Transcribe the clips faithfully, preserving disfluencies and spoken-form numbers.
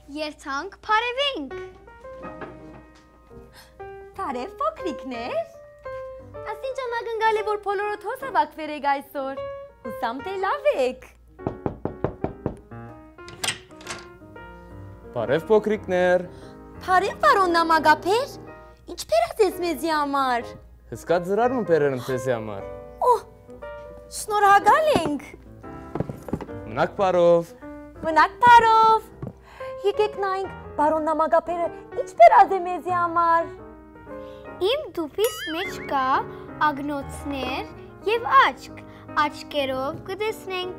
Երթանք փարևենք։ Թարև փոքրիկներ։ Ասին ճանագնգալ է, որ բոլորոդ հոս հավաքվեր եք այսօր։ Հուսամ թե լավ եք։ Բարև փոքրիկներ։ Բարև պարոն նամակապեր։ Ինչ բերած մեզի համար։ Հսկա ծրար մը բերել եմ ձեզի համար։ Օհ, շնորհակալ ենք։ Մնաք բարով։ Մնաք բարով։ Եկեք նայենք, պարոն նամակապերը ինչ բերած է մեզի համար։ Իմ դուփիս մեջ կա ագնոցներ եւ աչք, աչքերով կտեսնենք։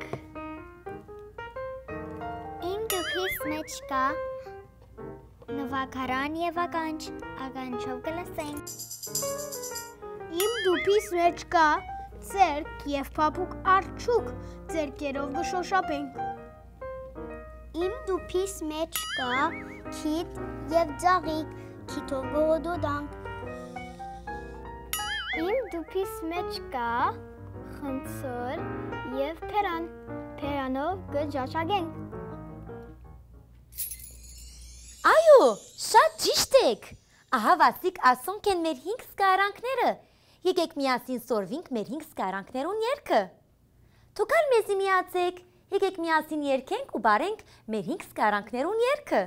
Իմ դուփիս մեջ կա նվագարան եւ ականջ, ականջով կլսենք։ Իմ դուփիս մեջ կա ձեռք եւ փափուկ արջուկ, ձեռքերով կշոշափենք։ Իմ դուփիս մեջ կա քիթ եւ ձաղիկ, քիթով գոդոդանք։ Իմ դուփիս մեջ կա խնձոր եւ փերան, փերանով կջաշագենք։ Այո, շատ ճիշտ եք։ Ահա վասիկ ասոնք են մեր հինգ սկարանքները։ Եկեք միասին սորվինք մեր հինգ սկարանքներուն երգը։ Դուք ալ մեզի միացեք, եկեք միասին երգենք ու բարենք մեր հինգ սկարանքներուն երգը։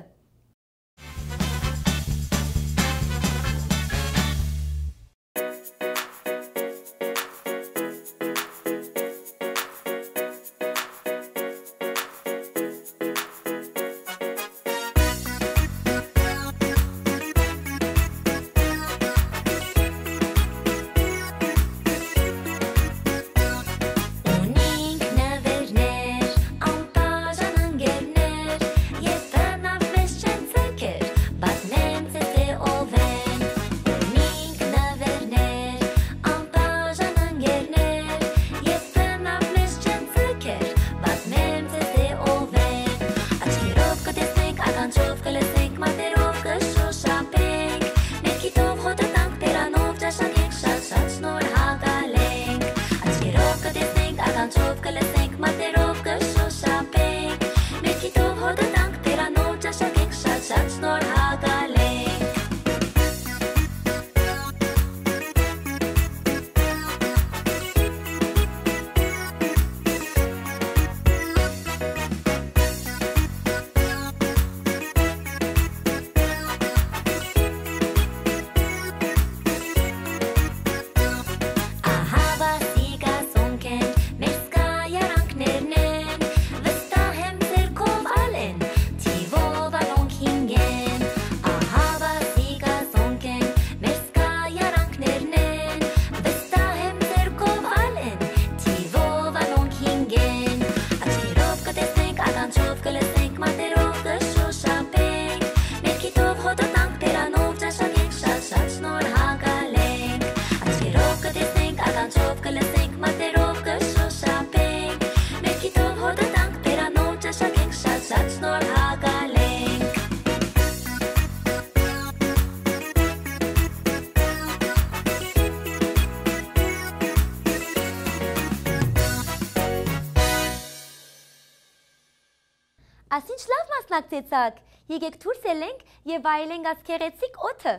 Ասինչ լավ մասնակցեցաք, եկեք դուրս ելենք եւ վայելենք աս քեղեցիկ օդը։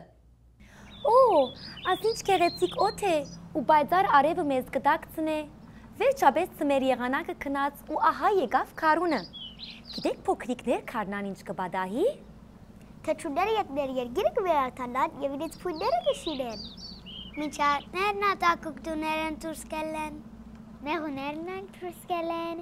Օ, ասինչ քեղեցիկ օդ է, ու բայձար արևը մեզ կդակցնե։ Վերջապես ծմեր եղանակը քնած ու ահա եկավ քարունը։ Գիտեք փոքրիկներ քարնան ինչ կբադահի։ Թռչունները եկներ երգիրը կվերաթանան եւ իրենց փույները կշիրեն։ Միջարկներն ատակուկտուներն դուրս կելեն, մեղուներն են դուրս կելեն։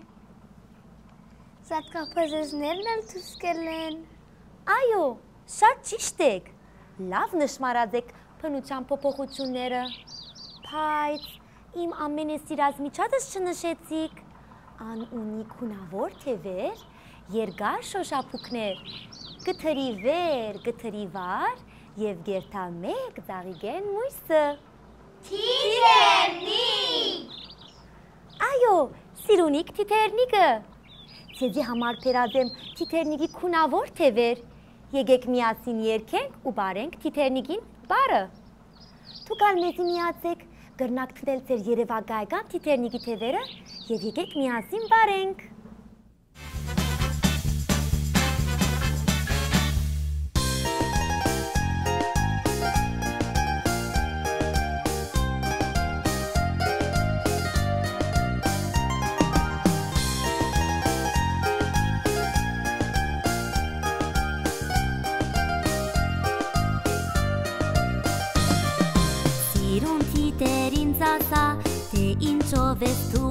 Սատկապազեզներն էլ դուրս կելեն։ Այո, շատ ճիշտ եք։ Լավ նշմարած եք բնության փոփոխությունները։ Բայց իմ ամենեսիրած միջածս չնշեցիք։ Ան ունի քունավոր թևեր, երկար շոշափուկներ, գթրի վեր, գթրի վար եւ գերթամեկ ծաղիկեն մույսը։ Թիթեռնիկ։ Այո, սիրունիկ թիթեռնիկը։ Ձեզի համար բերած եմ թիթեռնիկի քունավոր թևեր։ Եկեք միասին երգենք ու բարենք թիթեռնիկին բարը։ Դուք ալ մեզի միացեք, կրնակ թնել ձեր երևակայական թիթեռնիկի թևերը եւ եկեք միասին բարենք։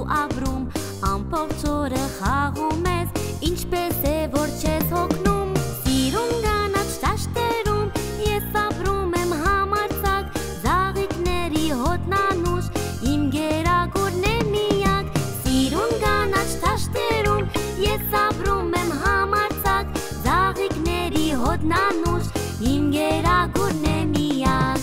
ապրում, ամպով ծորը խաղում ես, ինչպես է որ չես հոգնում, սիրուն գանած տաշտերում, ես ապրում եմ համարձակ, զաղիքների հոտնանուշ, իմ գերագուրն է միակ, սիրուն գանած տաշտերում, ես ապրում եմ համարձակ, զաղիքների հոտնանուշ, իմ գերագուրն է միակ։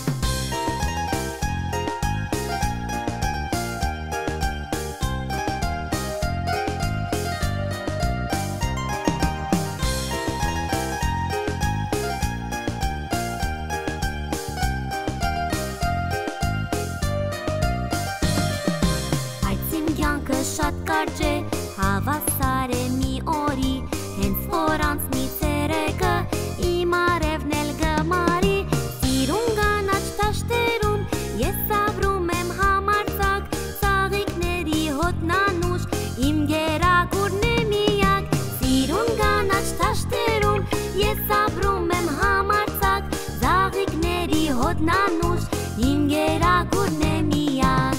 Շատ կարճ է, հավասար է մի օրի, հենց որ անցնի ցերեկը, իմ արևն էլ գմարի, սիրուն գանած տաշտերում, ես ապրում եմ համարձակ, ծաղիկների հոտնանուշ, իմ գերագուրն է միակ, սիրուն գանած տաշտերում, ես ապրում եմ համարձակ, ծաղիկների հոտնանուշ, իմ գերագուրն է միակ։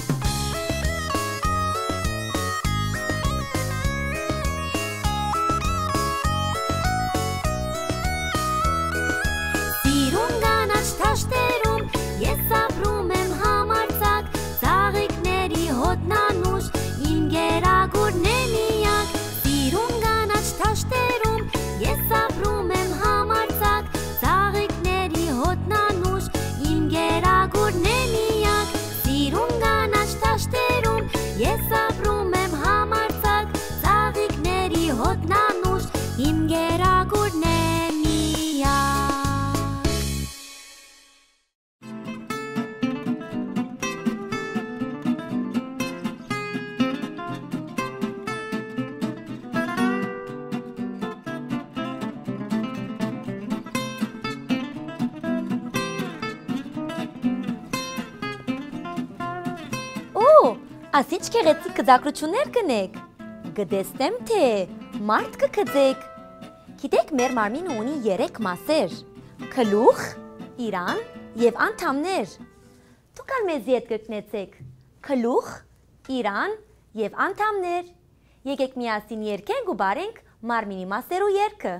Տաշտերում ես ապրում եմ համարձակ, ծաղիկների հոտնանուշ, իմ գերագուրն է միակ, սիրուն գանած տաշտերում ես ապրում եմ համարձակ, ծաղիկների հոտնանուշ, իմ գերագուրն է միակ, սիրուն գանած տաշտերում ես ապրում եմ համարձակ, ծաղիկների հոտնանուշ, իմ գերագուրն է միակ։ Ասինչ գեղեցիկ կծակրություններ կնեք, գտեսնեմ թե մարդ կգծեք, գիտեք մեր մարմինը ունի երեք մասեր, գլուխ, իրան և անդամներ, դուք ալ մեզի հետ կրկնեցեք, գլուխ, իրան և անդամներ, եկեք միասին երգենք ու բարենք մարմինի մասերու երգը։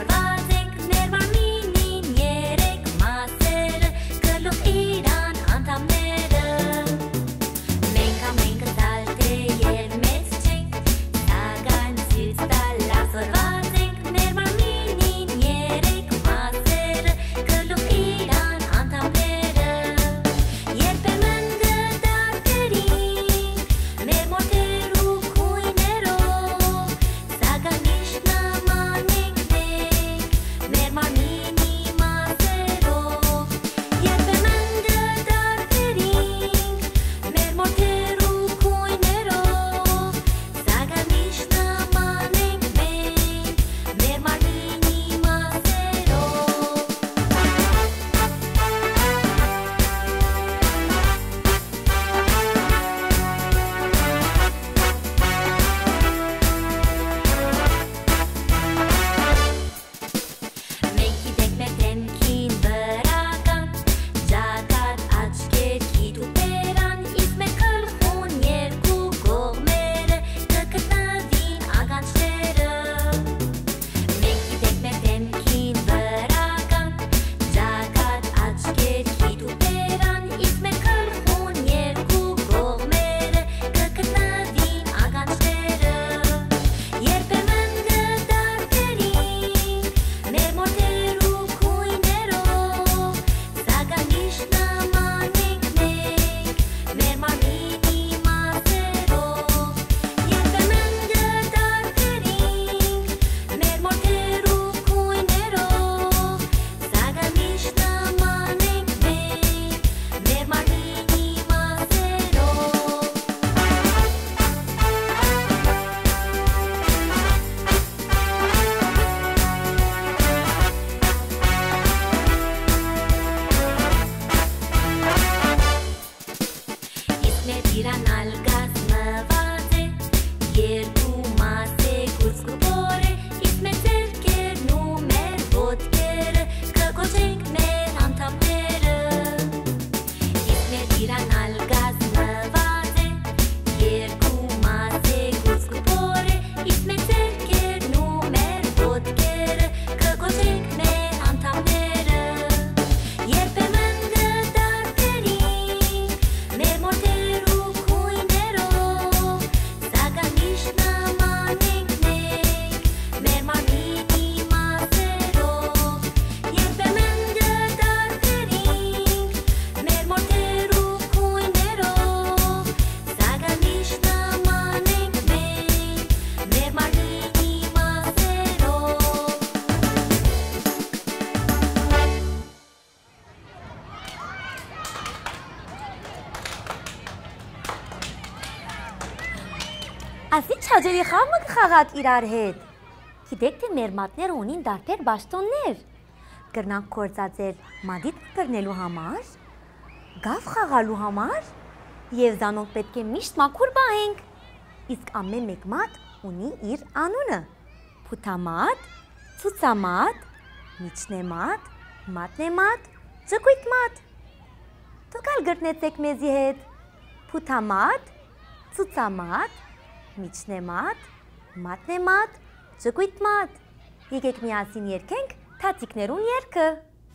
Անդամներ Ասի չաջերի խաղը կխաղաք իրար հետ։ Գիտեք թե մեր մատները ունին դարբեր բաշտոններ։ Կրնանք կործածել մադիտ կրնելու համար, գավ խաղալու համար եւ զանոնք պետք է միշտ մաքուր բահենք։ Իսկ ամեն մեկ մատ ունի իր անունը։ Փութամատ, ցուցամատ, միջնեմատ, մատնեմատ, ջկույտ մատ։ Դուք ալ գրտնեցեք մեզի հետ։ Փութամատ, ցուցամատ, միջնեմատ, մատնեմատ, ջկույտ մատ։ Եկեք միասին երգենք թաթիկներուն երգը։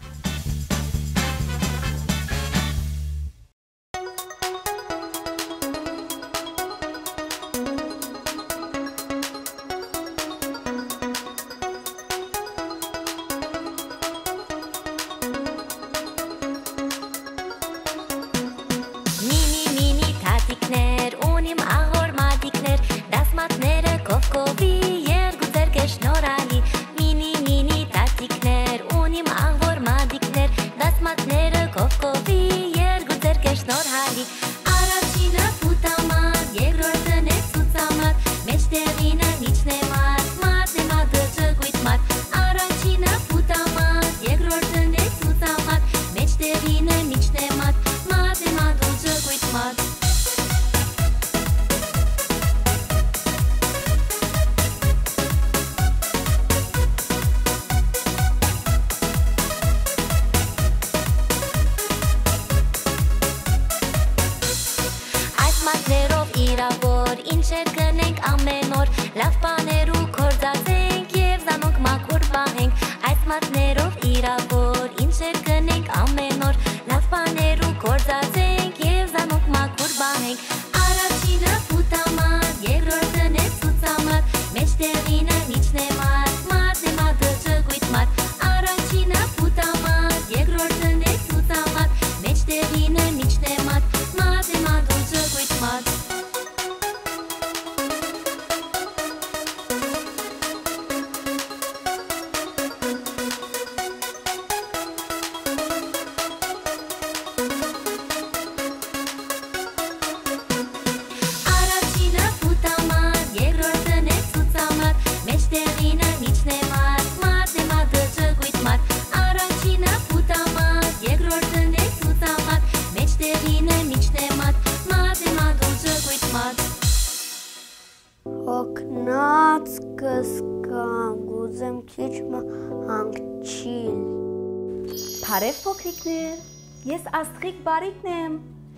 Բարև փոքրիկներ, ես աստղիկ բարիկն եմ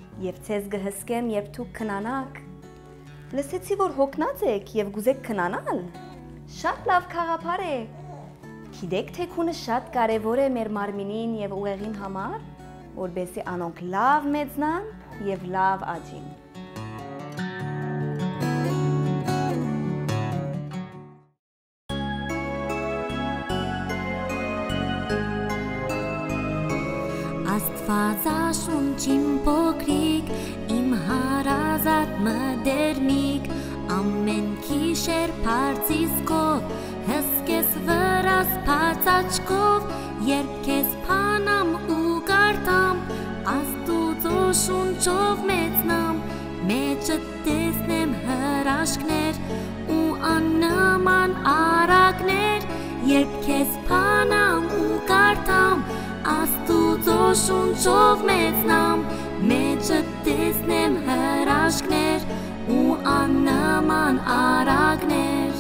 և ցեզ գհսկեմ, երբ դուք քնանաք։ Լսեցի, որ հոգնած եք և գուզեք քնանալ։ Շատ լավ գաղափար է։ Գիտեք թե քունը շատ կարևոր է մեր մարմինին և ուղեղին համար, որպեսզի անոնք լավ մեծնան և լավ աճին։ Աստվածաշունչին փոքրիկ, իմ հարազատ մդերնիկ, ամեն գիշեր բարձիսկով, հսկես վրաս բաց աչքով, երբ քեզ փանամ ու կարդամ, Աստուծո շունչով մեծնամ, մեջդ տեսնեմ հրաշքներ ու աննման արագներ, երբ քեզ փանամ ու կարդամ, Աստուծո շունչով մեծնամ, մեջդ տեսնեմ հրաշքներ հրաշքներ ու աննման արագներ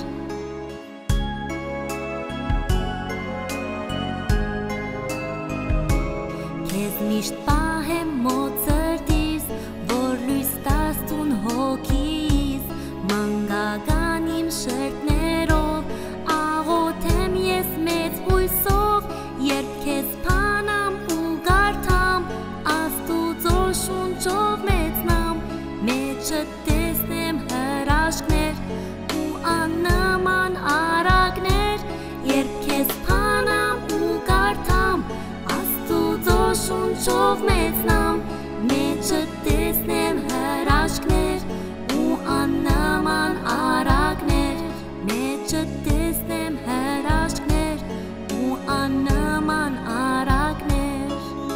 Քեզ միշտ պահեմ մոծրտիս որ լույս տաս տուն հոգիս մանգական իմ շերտներով աղոթեմ ես մեծ հույսով երբ քեզ փանամ ու գարթամ աստուծո շունչով մեծնամ մեջը տեսնեմ հրաշքներ ու աննման արագներ երբ քեզ փանամ ու գարթամ աստուծո շունչով մեծնամ մեջը տեսնեմ հրաշքներ ու աննման արագներ մեջը տեսնեմ հրաշքներ ու աննման արագներ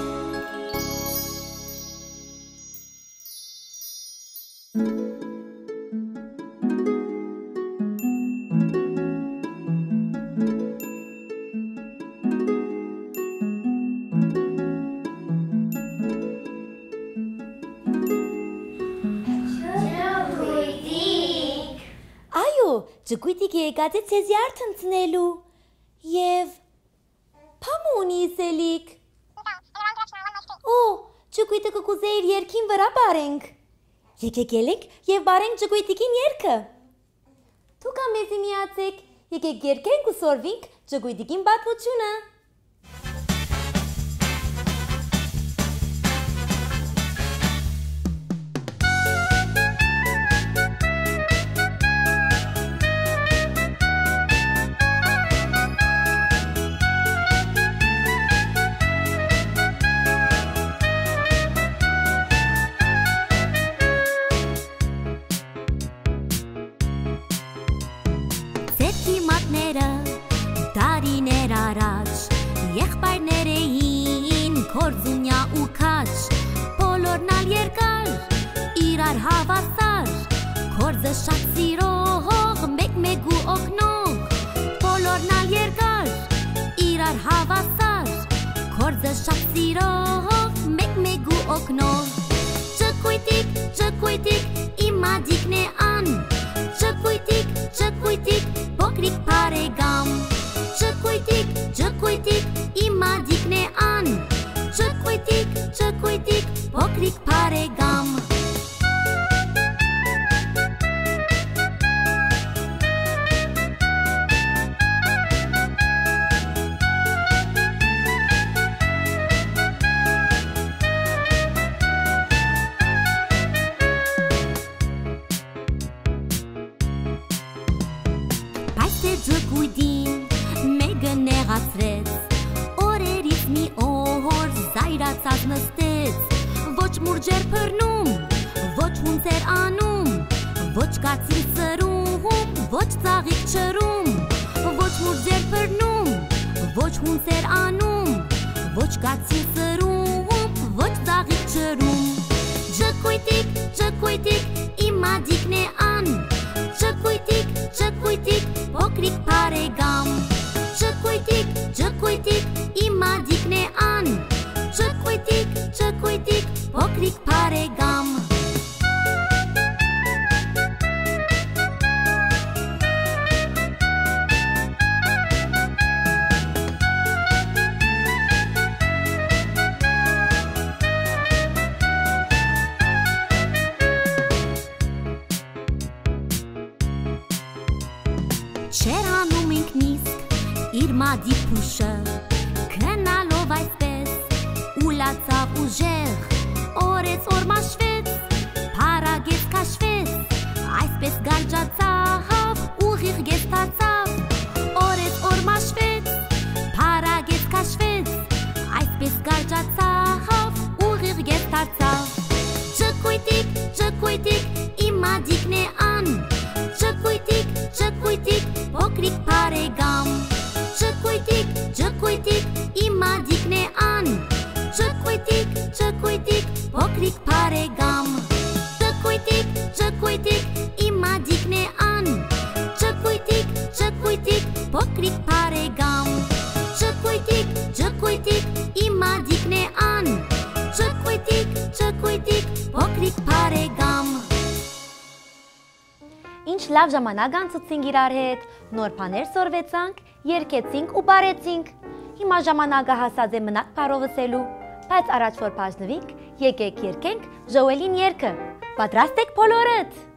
Այո, ջգույտիկ եկած է ցեզ երթ ընցնելու և փամունի իսելիք Օ, ջգույտը կկուզեիր երգին վրա բարենք Եկեք ելենք և բարենք ջգույտիկին երգը Դուք ամեզի միացեք, եկեք երգենք ու սորվինք ջգույտիկին պատմությունը Տարիներ առաջ եղբայրներ էին կորձունյա ու քաչ բոլորն ալ երկար իրար հավասար կորձը շատ սիրող մեկ-մեկ ու օգնող բոլորն ալ երկար իրար հավասար կորձը շատ սիրող մեկ-մեկ ու օգնող ջգույտիկ ջգույտիկ իմ մադիկն է ան ջգույտիկ ջգույտիկ փոքրիկ բարեկամ Ջգույտիկ, ջգույտիկ, իմ մադիկն է ան Ջգույտիկ, ջգույտիկ, փոքրիկ բարեկամ Բայց թե ջգույտին մեկը նեղացրեց օրերից մի օր զայրացած նստեց ոչ մուրջ էր բռնում ոչ հունց էր անում ոչ կացին սրում ոչ ծաղիկ չրում ոչ մուրջ էր բռնում ոչ հունց էր անում ոչ կացին սրում ոչ ծաղիկ չրում ջգույտիկ ջգույտիկ իմ մադիկն է ան ջգույտիկ ջգույտիկ փոքրիկ բարեկամ Ջգույտիկ, ջգույտիկ, իմ մադիկն է ան Ջգույտիկ, ջգույտիկ, փոքրիկ բարեկամ Չեր անում ինքնիսկ իր մադիկ փուշը քնալով այսպես ուլացավ ուժեղ օրեց օր մաշվեց փարագեց քաշվեց այսպես գարջացավ ուղիղ գեստացավ օրեց օր մաշվեց փարագեց քաշվեց այսպես գարջացավ ուղիղ գեստացավ ջգույտիկ ջգույտիկ իմ մադիկն է ան ջգույտիկ ջգույտիկ փոքրիկ բարեկամ ջգույտիկ ջգույտիկ իմ մադիկն է ան ջգույտիկ ջգույտիկ փոքրիկ բարեկամ ջգույտիկ ջգույտիկ իմ մադիկն է ան ջգույտիկ ջգույտիկ փոքրիկ բարեկամ ջգույտիկ ջգույտիկ իմ մադիկն է ան ջգույտիկ ջգույտիկ փոքրիկ բարեկամ Ինչ լավ ժամանակ անցուցինք իրար հետ, նոր բաներ սորվեցանք, երգեցինք ու բարեցինք։ Հիմա ժամանակը հասած է մնաք բարովսելու, բայց առաջ որ բաժնվենք, եկեք երգենք Ժոէլին երգը։ Պատրաստ եք բոլորդ։